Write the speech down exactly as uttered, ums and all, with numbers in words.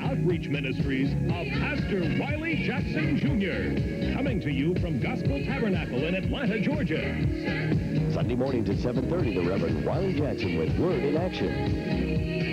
outreach ministries of Pastor Wiley Jackson Junior Coming to you from Gospel Tabernacle in Atlanta, Georgia. Sunday mornings at seven thirty, the Reverend Wiley Jackson with Word in Action.